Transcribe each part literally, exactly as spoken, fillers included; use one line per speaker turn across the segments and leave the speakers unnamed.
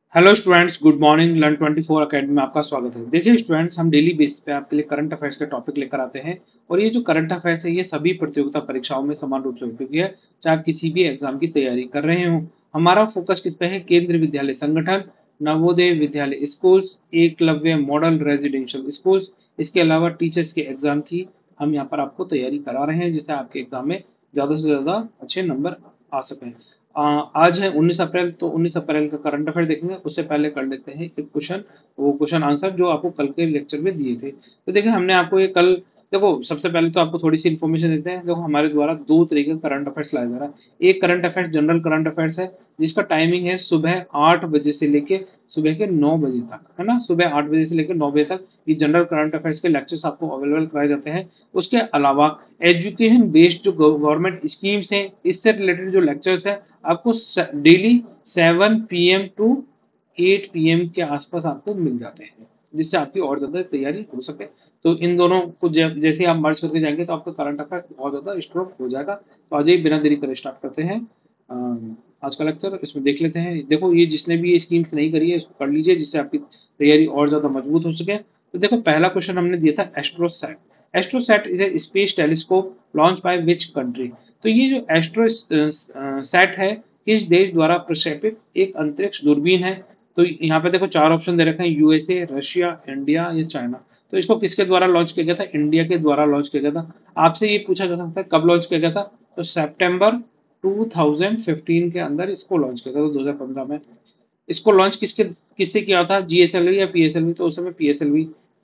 Hello students, good morning. Learn twenty four academy में आपका स्वागत है। देखिए स्टूडेंट्स, हम डेली बेसिस पे आपके लिए करंट अफेयर्स के टॉपिक लेकर आते हैं और ये जो करंट अफेयर्स है ये सभी प्रतियोगिता परीक्षाओं में समान रूप से उपयोगी है, चाहे आप किसी भी एग्जाम की तैयारी कर रहे हो। हमारा फोकस किस पे है? केंद्रीय विद्यालय Sangathan, Navodaya Vidyalaya schools, Eklavya model residential schools, इसके अलावा टीचर्स के एग्जाम की हम यहाँ पर आपको तैयारी करा रहे हैं, जिससे आपके एग्जाम में ज़्यादा से ज़्यादा अच्छे नंबर आ सकें। अ, आज है उन्नीस अप्रैल, तो उन्नीस अप्रैल का करंट अफेयर देखेंगे। उससे पहले कर लेते हैं एक क्वेश्चन, वो क्वेश्चन आंसर जो आपको कल के लेक्चर में दिए थे। तो देखिए हमने आपको ये कल, देखो सबसे पहले तो आपको थोड़ी सी इन्फॉर्मेशन देते हैं। देखो हमारे द्वारा दो तरीके का करंट अफेयर्स लाया जा रहा है। एक current affairs general current affairs है, जिसका टाइमिंग है सुबह आठ बजे से लेके सुबह के नौ बजे तक, है ना। सुबह आठ बजे से लेकर नौ बजे तक ये जनरल करंट अफेयर्स के लेक्चर्स आपको अवेलेबल कराए जाते हैं। उसके अलावा एजुकेशन बेस्ड जो गवर्नमेंट स्कीम्स हैं, इससे रिलेटेड जो लेक्चर्स है आपको daily seven P M to eight P M के आसपास आपको मिल जाते हैं, जिससे आपकी और ज़्यादा तैयारी हो सके। तो इन दोनों को जब जैसे आप मर्ज करके जाएंगे तो आपका करंट अफेयर बहुत ज़्यादा स्ट्रॉन्ग हो जाएगा। तो आज ही बिना देरी करे स्टार्ट करते हैं अम, आज का लेक्चर। इसमें देख लेते हैं। देखो ये जिसने भी ये स्कीम्स नहीं करी है इसको कर लीजिए, जिससे आपकी तैयारी और ज़्यादा मजबूत हो सके। तो देखो पहला क्वेश्चन हमने दिया था AstroSat. AstroSat is a space telescope launch by which country. तो ये जो एस्ट्रो सैट है, किस देश द्वारा प्रक्षेपित एक अंतरिक्ष दूरबीन है। तो यहाँ पे देखो चार ऑप्शन दे रखे हैं, यूएसए, रशिया, इंडिया या चाइना। तो इसको किसके द्वारा लॉन्च किया गया था? इंडिया के द्वारा लॉन्च किया गया था। आपसे ये पूछा जा सकता है कब लॉन्च किया गया था? तो सितंबर दो हज़ार पंद्रह के अंदर इसको लॉन्च किया था, तो दो हज़ार पंद्रह में। इसको लॉन्च किसके किससे किया था? जीएसएलवी या पीएसएलवी? तो उस समय PSLV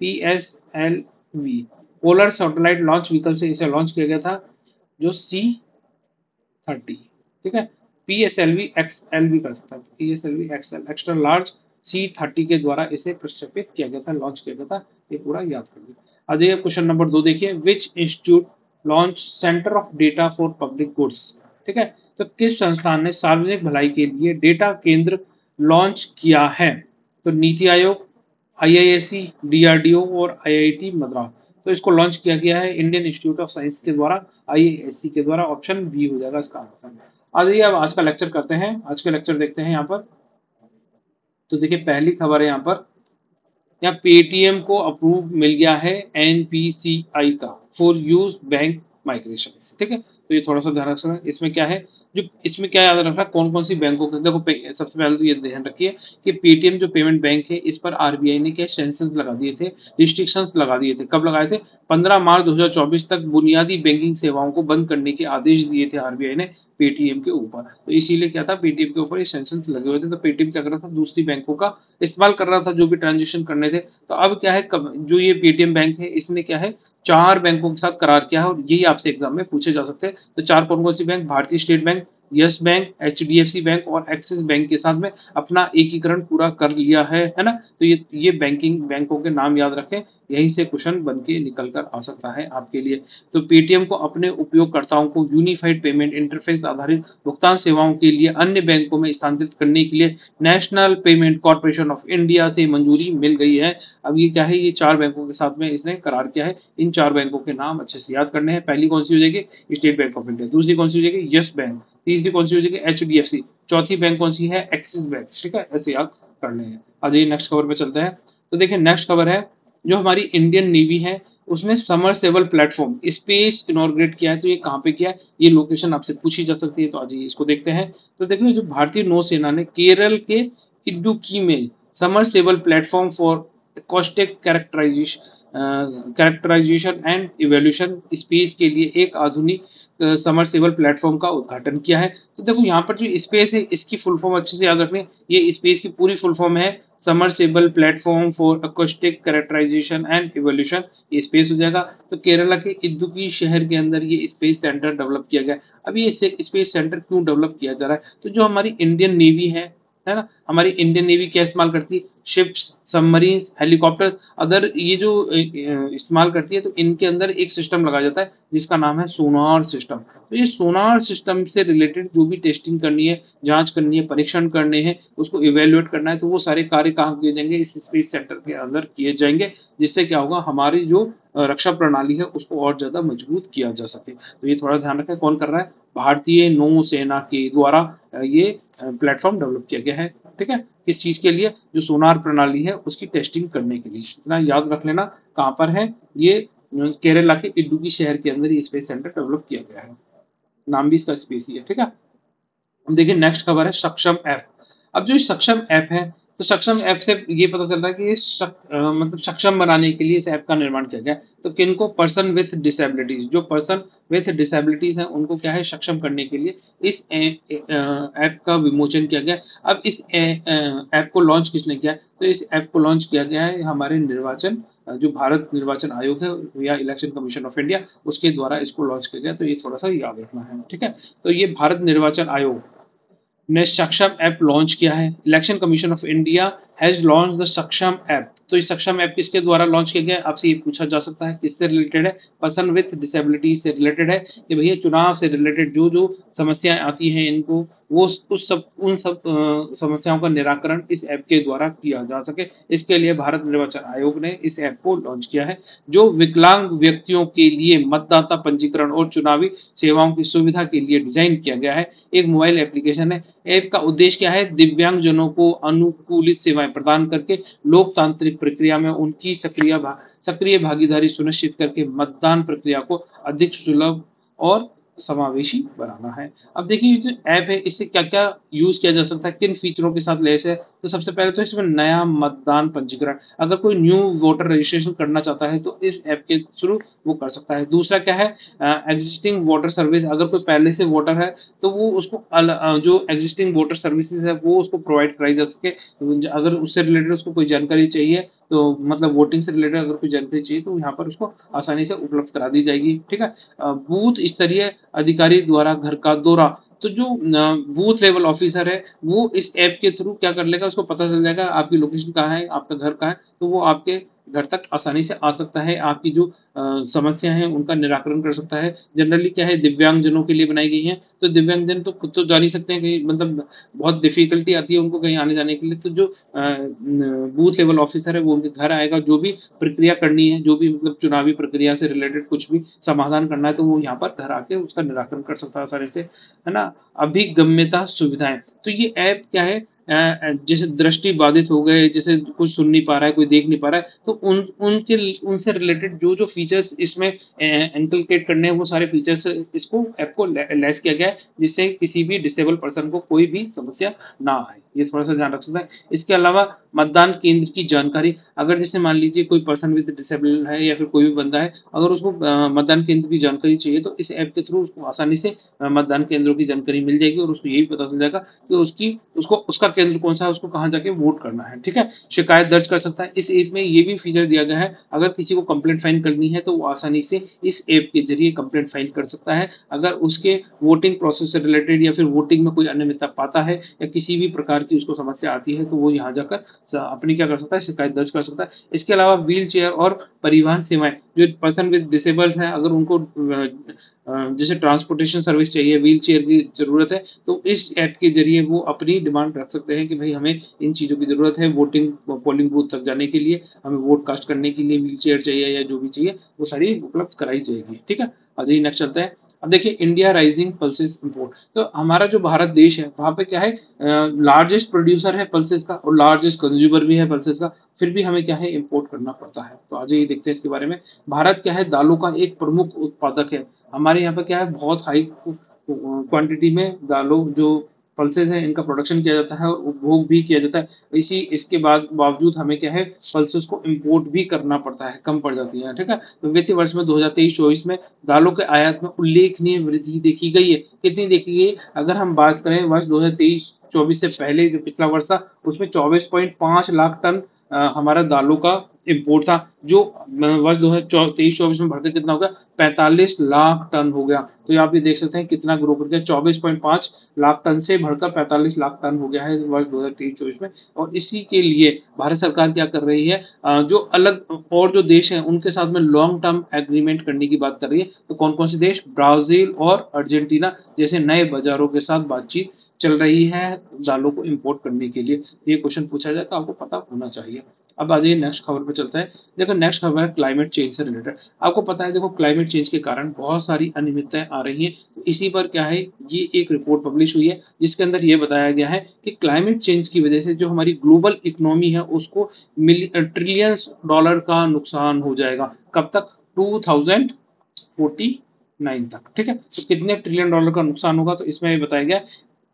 PSLV polar satellite launch vehicle से इसे लॉन्च किया गया था, जो सी थर्टी, ठीक है। P S L V X L भी कर सकता है, P S L V X L extra large C thirty के द्वारा इसे प्रक्षेपित किया गया था, लॉन्च किया गया था। ये पूरा याद कर लीजिए। आ जाइए क्वेश्चन नंबर दो देखिए, which institute launch centre of data for public goods. ठीक है, तो किस संस्थान ने सार्वजनिक भलाई के लिए डेटा केंद्र लॉन्च किया है? तो NITI Aayog, I I S C, D R D O और आई आई टी मद्रास। तो इसको लॉन्च किया गया है इंडियन इंस्टीट्यूट ऑफ साइंस के द्वारा, आई आई एस सी के द्वारा। ऑप्शन बी हो जाएगा इसका आंसर। आ जाइए अब आज का लेक्चर करते हैं। आज का लेक्चर देखते हैं यहाँ पर। तो देखिए पहली खबर है यहाँ पर, यहाँ पेटीएम को अप्रूव मिल गया है एन पी सी आई का फॉर यूज बैंक माइग्रेशन। ठीक है, तो ये थोड़ा सा ध्यान रखना। इसमें क्या है, जो इसमें क्या याद रखना, कौन कौन सी बैंकों के, देखो पे- सबसे पहले तो ये ध्यान रखिए कि पेटीएम जो पेमेंट बैंक है, इस पर आरबीआई ने क्या सेंक्शंस लगा दिए थे, रिस्ट्रिक्शंस लगा दिए थे। कब लगाए थे? पंद्रह मार्च दो हज़ार चौबीस तक बुनियादी बैंकिंग सेवाओं को बंद करने के आदेश दिए थे आरबीआई ने पेटीएम के ऊपर। तो इसीलिए क्या था, पेटीएम के ऊपर ये सेंक्शंस लगे हुए थे। तो पेटीएम क्या कर रहा था, दूसरी बैंकों का इस्तेमाल कर रहा था जो भी ट्रांजेक्शन करने थे। तो अब क्या है, कब जो ये पेटीएम बैंक है इसने क्या है, चार बैंकों के साथ करार किया है, और यही आपसे एग्जाम में पूछे जा सकते हैं। तो चार कौन कौन सी बैंक? भारतीय State Bank, Yes Bank, H D F C Bank और एक्सिस बैंक के साथ में अपना एकीकरण पूरा कर लिया है है ना। तो ये ये बैंकिंग बैंकों के नाम याद रखें, यहीं से क्वेश्चन बन के निकल कर आ सकता है आपके लिए। तो पेटीएम को अपने उपयोगकर्ताओं को यूनिफाइड पेमेंट इंटरफेस आधारित भुगतान सेवाओं के लिए अन्य बैंकों में स्थानांतरित करने के लिए National Payment Corporation of India से मंजूरी मिल गई है। अब ये क्या है, ये चार बैंकों के साथ में इसने करार किया है। इन चार बैंकों के नाम अच्छे से याद करने हैं। पहली कौन सी हो जाएगी? State Bank of India. दूसरी कौन सी हो जाएगी? Yes Bank. तीसरी कौन सी हो जाएगी? H D F C. चौथी बैंक कौन सी है? Axis Bank. ठीक है, ऐसे याद करने हैं। आ जाइए नेक्स्ट खबर पे चलते हैं। तो देखिए नेक्स्ट खबर है, जो हमारी इंडियन नेवी है उसने समरसेबल प्लेटफॉर्म स्पेस इनॉर्ग्रेट किया है। तो ये कहाँ पे किया है, ये लोकेशन आपसे पूछी जा सकती है। तो आज इसको देखते हैं। तो देखिए जो भारतीय नौसेना ने केरल के इडुक्की में submersible platform for acoustic characterization characterization and evolution space के लिए एक आधुनिक समरसेबल प्लेटफॉर्म का उद्घाटन किया है। तो देखो यहाँ पर जो स्पेस है इसकी फुल फॉर्म अच्छे से याद रखनी। ये स्पेस की पूरी फुल फॉर्म है submersible platform for acoustic characterization and evolution. ये स्पेस हो जाएगा। तो केरला के इदुक्की शहर के अंदर ये स्पेस सेंटर डेवलप किया गया। अब ये स्पेस सेंटर क्यों डेवलप किया जा रहा है? तो जो हमारी इंडियन नेवी है है ना, हमारी इंडियन नेवी क्या इस्तेमाल करती है? शिप्स, सबमरीन, हेलीकॉप्टर, अदर ये जो इस्तेमाल करती है, तो इनके अंदर एक सिस्टम लगाया जाता है जिसका नाम है सोनार सिस्टम। तो ये सोनार सिस्टम से रिलेटेड जो भी टेस्टिंग करनी है, जांच करनी है, परीक्षण करने हैं, उसको इवेल्युएट करना है, तो वो सारे कार्य कहाँ किए जाएंगे? इस स्पेस सेंटर के अंदर किए जाएंगे, जिससे क्या होगा, हमारी जो रक्षा प्रणाली है उसको और ज्यादा मजबूत किया जा सके। तो ये थोड़ा ध्यान रखें, कौन कर रहा है? भारतीय नौसेना के द्वारा ये प्लेटफॉर्म डेवलप किया गया है। ठीक है, किस चीज के लिए, जो सोनार प्रणाली है उसकी टेस्टिंग करने के लिए। इतना याद रख लेना कहाँ पर है ये, केरला के इडुक्की शहर के अंदर ये स्पेस सेंटर डेवलप किया गया है, नाम भी इसका स्पेस ही है। ठीक है, अब देखिए नेक्स्ट खबर है सक्षम ऐप। अब जो सक्षम ऐप है, तो सक्षम ऐप से ये पता चलता है कि ये सक, अ, मतलब सक्षम बनाने के लिए इस ऐप का निर्माण किया गया है। तो किनको, पर्सन विथ डिसेबिलिटीज, जो पर्सन विथ डिसेबिलिटीज हैं उनको क्या है सक्षम करने के लिए इस ऐप का विमोचन किया गया। अब इस ऐप को लॉन्च किसने किया, तो इस ऐप को लॉन्च किया गया है हमारे निर्वाचन, अ, जो भारत निर्वाचन आयोग है या इलेक्शन कमीशन ऑफ इंडिया, उसके द्वारा इसको लॉन्च किया गया। तो ये थोड़ा सा याद रखना है। ठीक है, तो ये भारत निर्वाचन आयोग ने सक्षम ऐप लॉन्च किया है। Election Commission of India has launch the Saksham app. तो ये सक्षम ऐप किसके द्वारा लॉन्च किया गया है, आपसे ये पूछा जा सकता है किससे रिलेटेड है, पर्सन विथ डिसेबिलिटी से रिलेटेड है कि भैया चुनाव से रिलेटेड जो जो समस्याएं आती हैं इनको, वो उस सब उन सब अ, समस्याओं का निराकरण इस ऐप के द्वारा किया जा सके। इसके लिए भारत निर्वाचन आयोग ने इस ऐप को लॉन्च किया है, जो विकलांग व्यक्तियों के लिए मतदाता पंजीकरण और चुनावी सेवाओं की सुविधा के लिए डिजाइन किया गया है। एक मोबाइल एप्लीकेशन है। ऐप का उद्देश्य क्या है, दिव्यांगजनों को अनुकूलित सेवाएं प्रदान करके लोकतांत्रिक प्रक्रिया में उनकी सक्रिय भा, सक्रिय भागीदारी सुनिश्चित करके मतदान प्रक्रिया को अधिक सुलभ और समावेशी बनाना है। अब देखिए जो ऐप है इससे क्या क्या यूज किया जा सकता है, किन फीचरों के साथ लैस है। तो सबसे पहले तो इसमें नया मतदान पंजीकरण, अगर कोई न्यू वोटर रजिस्ट्रेशन करना चाहता है तो इस ऐप के थ्रू वो कर सकता है। दूसरा क्या है, एग्जिस्टिंग वोटर सर्विस, अगर कोई पहले से वोटर है तो वो उसको अल, अ, जो एग्जिस्टिंग वोटर सर्विसेज है वो उसको प्रोवाइड कराई जा सके। अगर उससे रिलेटेड उसको कोई जानकारी चाहिए, तो मतलब वोटिंग से रिलेटेड अगर कोई जानकारी चाहिए तो यहाँ पर उसको आसानी से उपलब्ध करा दी जाएगी। ठीक है, अ, बूथ स्तरीय अधिकारी द्वारा घर का दौरा, तो जो बूथ लेवल ऑफिसर है वो इस ऐप के थ्रू क्या कर लेगा, उसको पता चल जाएगा आपकी लोकेशन कहाँ है, आपका घर कहाँ है, तो वो आपके घर तक आसानी से आ सकता है, आपकी जो अ, समस्या है उनका निराकरण कर सकता है। जनरली क्या है, दिव्यांगजनों के लिए बनाई गई है, तो दिव्यांगजन तो खुद तो जा नहीं सकते हैं कहीं, मतलब बहुत डिफिकल्टी आती है उनको कहीं आने जाने के लिए, तो जो बूथ लेवल ऑफिसर है वो उनके घर आएगा, जो भी प्रक्रिया करनी है, जो भी मतलब चुनावी प्रक्रिया से रिलेटेड कुछ भी समाधान करना है तो वो यहाँ पर घर आके उसका निराकरण कर सकता है आसानी से, है ना। अभिगम्यता सुविधाएं, तो ये ऐप क्या है, अ, जैसे दृष्टि बाधित हो गए, जैसे कुछ सुन नहीं पा रहा है, कोई देख नहीं पा रहा है, तो उन उनके उनसे रिलेटेड जो जो फीचर्स इसमें इंकलकेट करने हैं वो सारे फीचर्स इसको ऐप को लैस किया गया है, जिससे किसी भी डिसेबल पर्सन को कोई भी समस्या ना आए। ये थोड़ा सा ध्यान रख सकता है। इसके अलावा मतदान केंद्र की जानकारी, अगर जैसे मान लीजिए कोई पर्सन विद डिसेबल है या फिर कोई भी बंदा है, अगर उसको अ, मतदान केंद्र की जानकारी चाहिए तो इस ऐप के थ्रू उसको आसानी से अ, मतदान केंद्रों की जानकारी मिल जाएगी और उसको यही पता चल जाएगा कि उसकी उसको उसका केंद्र कौन सा है, उसको कहाँ जाके वोट करना है। ठीक है, शिकायत दर्ज कर सकता है। इस ऐप में ये भी फीचर दिया गया है, अगर किसी को कंप्लेंट फाइल करनी है तो वो आसानी से इस ऐप के जरिए कंप्लेंट फाइल कर सकता है। अगर उसके वोटिंग प्रोसेस से रिलेटेड या फिर वोटिंग में कोई अनियमितता पाता है या किसी भी प्रकार की उसको समस्या आती है तो वो यहाँ जाकर अपनी क्या कर सकता है, शिकायत दर्ज कर सकता है। इसके अलावा व्हील चेयर और परिवहन सेवाएं, जो पर्सन विद डिसेबल्ड है, अगर उनको जैसे ट्रांसपोर्टेशन सर्विस चाहिए, व्हील चेयर की जरूरत है, तो इस ऐप के जरिए वो अपनी डिमांड रख सकते हैं कि भाई हमें इन चीज़ों की ज़रूरत है, वोटिंग पोलिंग बूथ तक जाने के लिए, हमें वोट कास्ट करने के लिए व्हील चेयर चाहिए या जो भी चाहिए वो सारी उपलब्ध कराई जाएगी। ठीक है, आ जाइए नेक्स्ट चलते हैं। अब देखिए इंडिया राइजिंग पल्सेस इंपोर्ट, तो हमारा जो भारत देश है वहाँ पे क्या है, लार्जेस्ट प्रोड्यूसर है पल्सेस का और लार्जेस्ट कंज्यूमर भी है पल्सेस का, फिर भी हमें क्या है इंपोर्ट करना पड़ता है। तो आज ये देखते हैं इसके बारे में। भारत क्या है, दालों का एक प्रमुख उत्पादक है। हमारे यहाँ पे क्या है, बहुत हाई क्वांटिटी में दालों जो पल्सेस हैं इनका प्रोडक्शन किया जाता है और उपभोग भी किया जाता है। इसी इसके बाद बावजूद हमें क्या है, पल्सेस को इंपोर्ट भी करना पड़ता है, कम पड़ जाती है। ठीक है, तो वित्तीय वर्ष में दो हज़ार तेईस चौबीस में दालों के आयात में उल्लेखनीय वृद्धि देखी गई है। कितनी देखी गई है, अगर हम बात करें वर्ष दो हज़ार तेईस चौबीस से पहले जो पिछला वर्ष था उसमें चौबीस पॉइंट पाँच लाख टन अ, हमारा दालों का इंपोर्ट था, जो वर्ष दो हज़ार तेईस चौबीस में बढ़कर कितना हो गया, पैंतालीस लाख टन हो गया। तो यहाँ पे देख सकते हैं कितना ग्रो कर गया, चौबीस पॉइंट पाँच लाख टन से बढ़कर पैंतालीस लाख टन हो गया है वर्ष दो हज़ार तेईस चौबीस में। और इसी के लिए भारत सरकार क्या कर रही है, जो अलग और जो देश हैं उनके साथ में लॉन्ग टर्म एग्रीमेंट करने की बात कर रही है। तो कौन कौन से देश, ब्राजील और अर्जेंटीना जैसे नए बाजारों के साथ बातचीत चल रही है दालों को इंपोर्ट करने के लिए। ये क्वेश्चन पूछा जाए तो आपको पता होना चाहिए। अब आ जाइए नेक्स्ट खबर पे चलते हैं। देखो नेक्स्ट खबर है क्लाइमेट चेंज से रिलेटेड। आपको पता है देखो क्लाइमेट चेंज के कारण बहुत सारी अनियमितताएं आ रही हैं, तो इसी पर क्या है, ये एक रिपोर्ट पब्लिश हुई है जिसके अंदर ये बताया गया है कि क्लाइमेट चेंज की वजह से जो हमारी ग्लोबल इकोनॉमी है उसको ट्रिलियंस डॉलर का नुकसान हो जाएगा। कब तक? टू थाउजेंड फोर्टी नाइन तक। ठीक है, तो कितने ट्रिलियन डॉलर का नुकसान होगा, तो इसमें ये बताया गया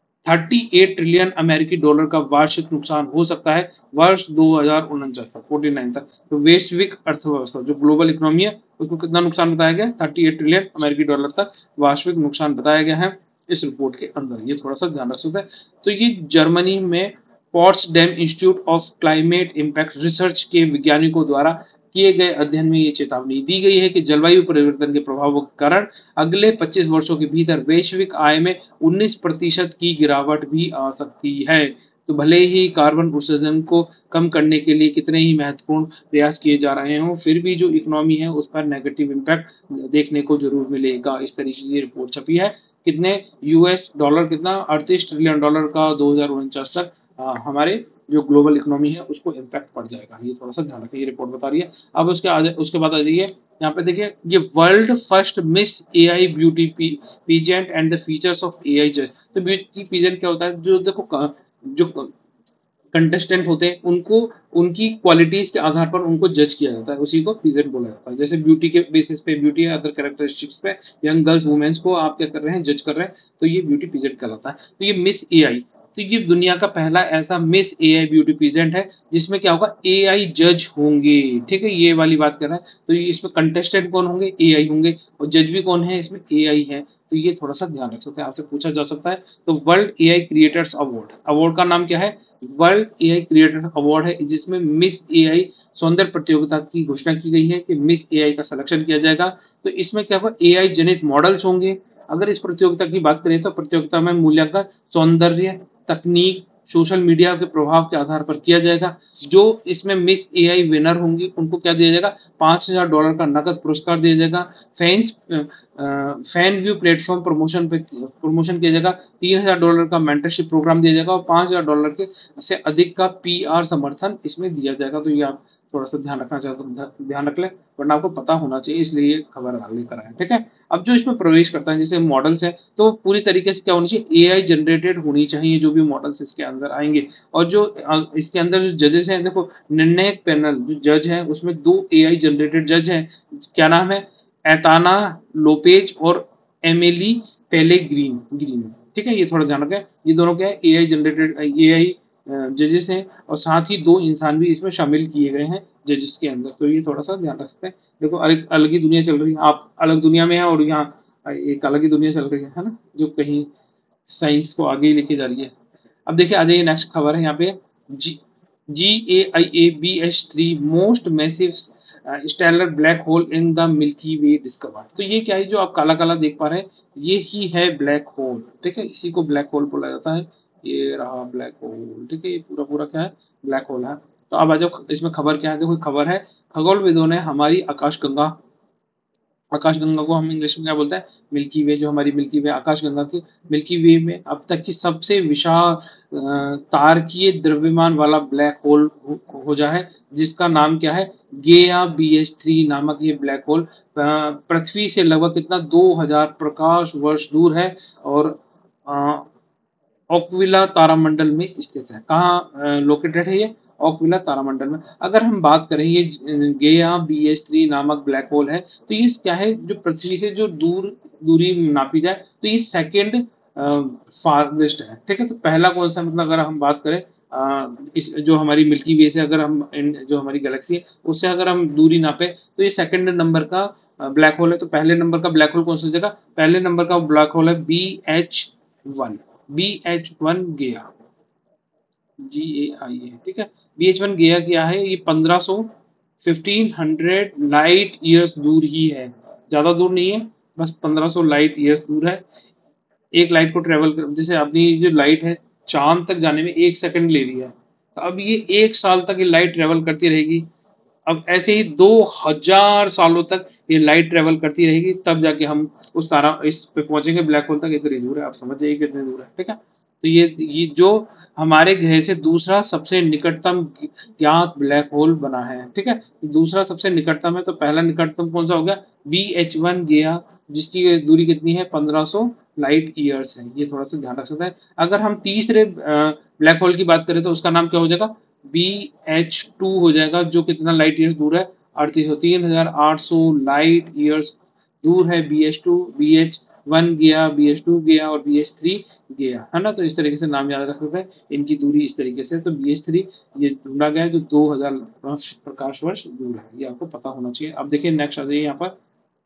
अड़तीस ट्रिलियन अमेरिकी डॉलर का वार्षिक नुकसान हो सकता है वर्ष दो हज़ार उनचास तक, उनचास तक। तो वैश्विक अर्थव्यवस्था जो ग्लोबल इकोनॉमी है उसको कितना नुकसान बताया गया? अड़तीस ट्रिलियन अमेरिकी डॉलर तक वार्षिक नुकसान बताया गया है इस रिपोर्ट के अंदर। ये थोड़ा सा ध्यान रख सकते हैं। तो ये जर्मनी में Potsdam Institute of Climate Impact Research के वैज्ञानिकों द्वारा किए गए अध्ययन में ये चेतावनी दी गई है कि जलवायु परिवर्तन के प्रभावों के कारण अगले पच्चीस वर्षों के भीतर वैश्विक आय में उन्नीस प्रतिशत की गिरावट भी आ सकती है। तो भले ही कार्बन उत्सर्जन को कम करने के लिए कितने ही महत्वपूर्ण प्रयास किए जा रहे हों, फिर भी जो इकोनॉमी है उस पर नेगेटिव इम्पैक्ट देखने को जरूर मिलेगा। इस तरीके की रिपोर्ट छपी है। कितने यूएस डॉलर, कितना अड़तीस ट्रिलियन डॉलर का दो हज़ार उनचास तक आ, हमारे जो ग्लोबल इकोनॉमी है उसको इम्पैक्ट पड़ जाएगा। ये थोड़ा सा ध्यान रखिए, ये रिपोर्ट बता रही है। अब उसके आगे उसके बाद आ जाइए यहाँ पे देखिए, ये world first Miss AI beauty pageant and the features of AI जज। तो ब्यूटी पीजेंट क्या होता है? जो देखो जो कंटेस्टेंट होते हैं उनको उनकी क्वालिटीज के आधार पर उनको जज किया जाता है, उसी को पीजेंट बोला जाता है। जैसे ब्यूटी के बेसिस पे, ब्यूटी या अदर कैरेक्टरिस्टिक्स पे यंग गर्ल्स वुमेन्स को आप क्या कर रहे हैं, जज कर रहे हैं, तो ये ब्यूटी पीजेंट कहलाता है। तो ये मिस एआई, तो ये दुनिया का पहला ऐसा मिस एआई ब्यूटी पीजेंट है जिसमें क्या होगा, एआई जज होंगे। ठीक है, ये वाली बात कर रहा है। तो ये इसमें कंटेस्टेंट कौन होंगे? एआई होंगे, और जज भी कौन है इसमें? एआई है। तो ये थोड़ा सा ध्यान रख सकते हैं, आपसे पूछा जा सकता है। तो world AI creators award, award का नाम क्या है? वर्ल्ड एआई क्रिएटर अवार्ड है, जिसमें मिस एआई सौंदर्य प्रतियोगिता की घोषणा की गई है कि मिस एआई का सिलेक्शन किया जाएगा। तो इसमें क्या होगा, एआई जनित मॉडल्स होंगे। अगर इस प्रतियोगिता की बात करें तो प्रतियोगिता में मूल्यांकन सौंदर्य, तकनीक, सोशल मीडिया के प्रभाव के आधार पर किया जाएगा। जो इसमें मिस एआई विनर होंगी उनको क्या दिया जाएगा? पांच हजार डॉलर का नकद पुरस्कार दिया जाएगा। Fans fan view platform promotion पे प्रमोशन किया जाएगा। तीन हजार डॉलर का मेंटरशिप प्रोग्राम दिया जाएगा और पांच हजार डॉलर के से अधिक का पीआर समर्थन इसमें दिया जाएगा। तो ये आप थोड़ा सा ध्यान रखना चाहते तो ध्यान रख लें, वरना आपको पता होना चाहिए, इसलिए ये खबर लेकर आए। ठीक है, अब जो इसमें प्रवेश करता है जैसे मॉडल्स है, तो पूरी तरीके से क्या होनी चाहिए, एआई जनरेटेड होनी चाहिए जो भी मॉडल्स इसके अंदर आएंगे। और जो इसके अंदर जो जजेस हैं, देखो निर्णायक पैनल जो जज है उसमें दो एआई जनरेटेड जज हैं। क्या नाम है? एताना लोपेज और एमिली पेले ग्रीन ग्रीन ठीक है, ये थोड़ा ध्यान रखें। ये दोनों क्या है, एआई जनरेटेड एआई जजेस हैं, और साथ ही दो इंसान भी इसमें शामिल किए गए हैं जजेस के अंदर। तो ये थोड़ा सा ध्यान रखते हैं। देखो अलग अलग ही दुनिया चल रही है, आप अलग दुनिया में है और यहाँ एक अलग ही दुनिया चल रही है है ना, जो कहीं साइंस को आगे ही लेके जा रही है। अब देखिए आ जाइए, नेक्स्ट खबर है यहाँ पे, G G A I A B H three most massive stellar black hole in the Milky Way discover. तो ये क्या है जो आप काला काला देख पा रहे हैं, ये ही है ब्लैक होल। ठीक है, इसी को ब्लैक होल बोला जाता है। ये रहा ब्लैक होल। ठीक है, ये पूरा पूरा क्या है, ब्लैक होल है। तो अब आ जाओ, इसमें खबर क्या है? देखो खबर है, खगोलविदों ने हमारी आकाशगंगा, आकाशगंगा को हम इंग्लिश में क्या बोलते हैं, मिल्की वे, जो हमारी मिल्की वे आकाशगंगा की मिल्की वे में अब तक की सबसे विशाल तारकीय द्रव्यमान वाला ब्लैक होल खोजा है, जिसका नाम क्या है, गेया बी एच थ्री नामक ये ब्लैक होल पृथ्वी से लगभग कितना दो हज़ार प्रकाश वर्ष दूर है और ओकविला तारामंडल में स्थित है। कहाँ लोकेटेड है ये? ओकविला तारामंडल में। अगर हम बात करें, ये गेया बी एच थ्री नामक ब्लैक होल है, तो ये क्या है, जो पृथ्वी से जो दूर दूरी नापी जाए तो ये सेकेंड फारवेस्ट है। ठीक है, तो पहला कौन सा, मतलब अगर हम बात करें आ, इस जो हमारी मिल्की वे से, अगर हम जो हमारी गैलेक्सी है उससे अगर हम दूरी नापे तो ये सेकंड नंबर का ब्लैक होल है। तो पहले नंबर का ब्लैक होल कौन सा जगह? पहले नंबर का ब्लैक होल है B H one, B H one गया, जी ए आई ए। ठीक है, बी एच वन गया क्या है, ये पंद्रह सौ फिफ्टीन हंड्रेड लाइट ईयर्स दूर ही है, ज्यादा दूर नहीं है, बस पंद्रह सौ लाइट ईयर्स दूर है। एक लाइट को ट्रेवल कर, जैसे अपनी जो लाइट है चांद तक जाने में एक सेकंड ले रही है, तो अब ये एक साल तक ये लाइट ट्रेवल करती रहेगी। अब ऐसे ही दो हजार सालों तक ये लाइट ट्रेवल करती रहेगी, तब जाके हम उस तारा इस पे पहुंचेंगे ब्लैक होल तक। इतनी दूर है, आप समझ जाइए कितनी दूर है। ठीक है, तो ये ये जो हमारे ग्रह से दूसरा सबसे निकटतम ज्ञात ब्लैक होल बना है। ठीक है, तो दूसरा सबसे निकटतम है, तो पहला निकटतम कौन सा हो गया, बी एच वन गया, जिसकी दूरी कितनी है, पंद्रह सौ लाइट ईयर्स है। ये थोड़ा सा ध्यान रख सकते हैं। अगर हम तीसरे ब्लैक होल की बात करें तो उसका नाम क्या हो जाएगा, बी एच टू हो जाएगा, जो कितना लाइट ईयर्स दूर है, अड़तीस सौ तीन हजार आठ सौ लाइट ईयर्स दूर है B H two. B H one गया, बी एच टू गया और बी एच थ्री गया, है ना। तो इस तरीके से नाम याद रख सकते हैं, इनकी दूरी इस तरीके से। तो बी एच थ्री ये ढूंढा गया है जो दो हजार प्रकाश वर्ष दूर है, ये आपको पता होना चाहिए। अब देखिए नेक्स्ट आ जाइए यहाँ पर,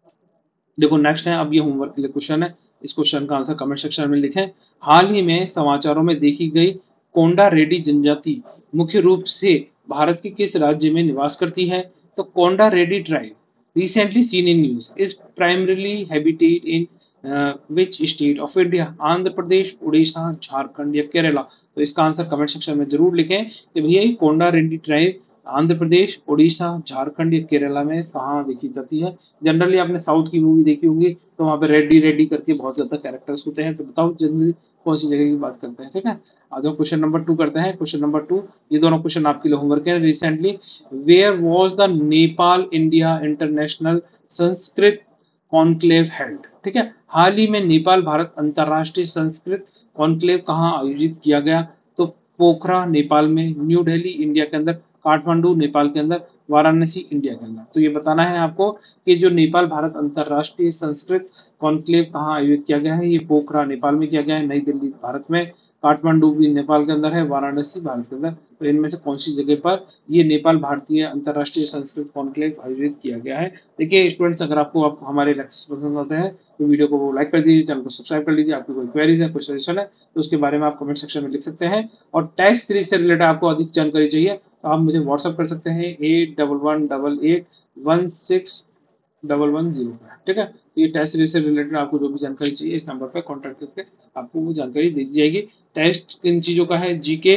देखो नेक्स्ट है, अब ये होमवर्क के लिए क्वेश्चन है। इस क्वेश्चन का आंसर कमेंट सेक्शन में लिखें। हाल ही में समाचारों में देखी गई कोंडा रेड्डी जनजाति मुख्य रूप से भारत के किस राज्य में निवास करती है, तो Konda Reddy tribe recently seen in news is primarily habited in uh, which state of India, Andhra Pradesh, Orissa, Jharkhand या केरला। तो इसका आंसर कमेंट सेक्शन में जरूर लिखें कि भैया ये कोंडा रेड्डी ट्राइब आंध्र प्रदेश, उड़ीसा, झारखंड या केरला में कहाँ देखी जाती है। जनरली आपने साउथ की मूवी देखी होगी, तो वहाँ पे रेड्डी रेड्डी करके बहुत ज्यादा कैरेक्टर्स होते हैं। तो बताओ जनरली कौन सी जगह की बात करते हैं। ठीक है, आ जाओ क्वेश्चन नंबर टू करते हैं। क्वेश्चन नंबर टू, ये दोनों क्वेश्चन आपके लिए होमवर्क है। Recently where was the Nepal India international Sanskrit conclave held. ठीक है, हाल ही में नेपाल भारत अंतरराष्ट्रीय संस्कृत कॉन्क्लेव कहाँ आयोजित किया गया, तो पोखरा नेपाल में, न्यू दिल्ली इंडिया के अंदर, काठमांडू नेपाल के अंदर, वाराणसी इंडिया के अंदर। तो ये बताना है आपको कि जो नेपाल भारत अंतरराष्ट्रीय संस्कृत कॉन्क्लेव कहाँ आयोजित किया गया है, ये पोखरा नेपाल में किया गया है, नई दिल्ली भारत में, काठमांडू भी नेपाल के अंदर है, वाराणसी भारत के अंदर। तो इनमें से कौन सी जगह पर ये नेपाल भारतीय अंतरराष्ट्रीय संस्कृत कॉन्क्लेव आयोजित किया गया है। देखिए स्टूडेंट्स, अगर आपको आप हमारे लेक्चर्स पसंद आते हैं तो वीडियो को लाइक कर दीजिए, चैनल को सब्सक्राइब कर लीजिए। आपकी कोई क्वेरीज है, कोई सजेशन है तो उसके बारे में आप कमेंट सेक्शन में लिख सकते हैं। और टेस्ट सीरीज से रिलेटेड आपको अधिक जानकारी चाहिए तो आप मुझे व्हाट्सअप कर सकते हैं at double one double eight one six double one zero पर। ठीक है, तो ये टेस्ट सीरीज से रिलेटेड आपको जो भी जानकारी चाहिए इस नंबर पर कॉन्टैक्ट करके आपको वो जानकारी दे दी जाएगी। टेस्ट किन चीजों का है, जीके,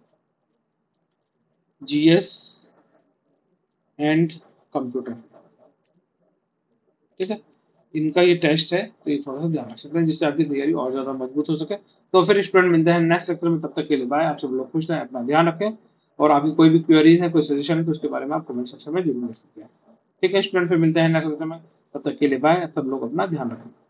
जीएस एंड कंप्यूटर। ठीक है, इनका ये टेस्ट है, तो ये थोड़ा सा ध्यान रख सकते हैं जिससे आपकी तैयारी और ज्यादा मजबूत हो सके। तो फिर स्टूडेंट मिलते हैं नेक्स्ट लेक्चर में, तब तक के लिए बाय। आप सब लोग खुश रहें, अपना ध्यान रखें, और आपकी कोई भी क्वेरीज है, कोई सजेशन है तो उसके बारे में आप कमेंट सेक्शन में जरूर लिख सकते हैं। ठीक है स्टूडेंट, फिर मिलते हैं नेक्स्ट लेक्चर में, तब तक के लिए बाय। सब लोग अपना ध्यान रखें।